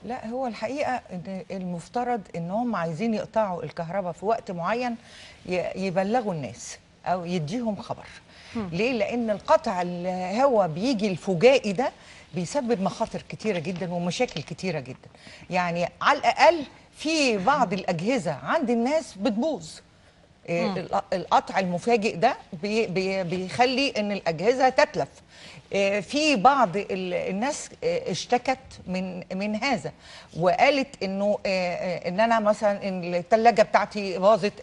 لا، هو الحقيقة إن المفترض إن هم عايزين يقطعوا الكهرباء في وقت معين، يبلغوا الناس أو يديهم خبر. ليه؟ لأن القطع اللي هو بيجي الفجائي ده بيسبب مخاطر كتيرة جدا ومشاكل كتيرة جدا. يعني على الأقل في بعض الأجهزة عند الناس بتبوظ. القطع المفاجئ ده بيخلي ان الاجهزه تتلف. في بعض الناس اشتكت من هذا، وقالت انه ان انا مثلا الثلاجه بتاعتي باظت،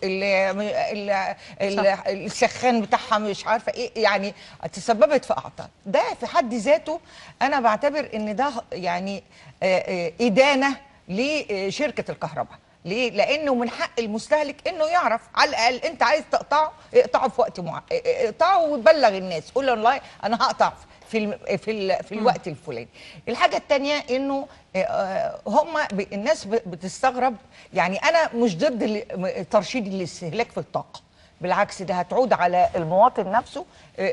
السخان بتاعها مش عارفه ايه، يعني تسببت في اعطال. ده في حد ذاته انا بعتبر ان ده يعني ادانه لشركه الكهرباء. ليه؟ لانه من حق المستهلك انه يعرف على الاقل انت عايز تقطعه، اقطعه في وقت معين، اقطعه وبلغ الناس، قول له والله انا هقطع في الوقت الفلاني. الحاجه الثانيه انه الناس بتستغرب. يعني انا مش ضد ترشيد الاستهلاك في الطاقه، بالعكس ده هتعود على المواطن نفسه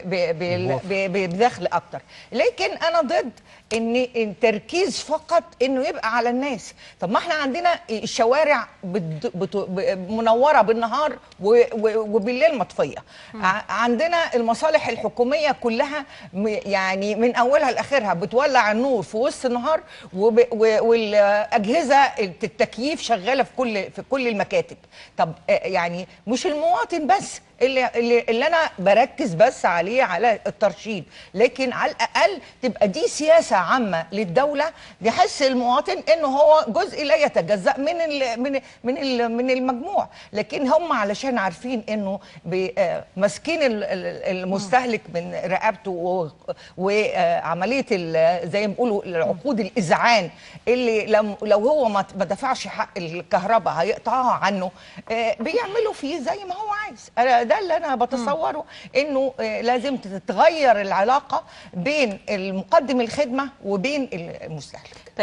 بدخل اكتر. لكن انا ضد ان التركيز فقط انه يبقى على الناس. طب ما احنا عندنا الشوارع منوره بالنهار وبالليل مطفيه. عندنا المصالح الحكوميه كلها يعني من اولها لاخرها بتولع النور في وسط النهار، والاجهزه التكييف شغاله في كل المكاتب. طب يعني مش المواطن بس اللي انا بركز بس عليه على الترشيد، لكن على الاقل تبقى دي سياسه عامه للدوله، يحس المواطن انه هو جزء لا يتجزأ من المجموع. لكن هم علشان عارفين انه ماسكين المستهلك من رقبته، وعمليه زي ما بيقولوا العقود الاذعان، اللي لو هو ما دفعش حق الكهرباء هيقطعها عنه، بيعملوا فيه زي ما هو عايز. ده اللي انا بتصوره، انه لازم تتغير العلاقه بين المقدم الخدمه وبين المستهلك.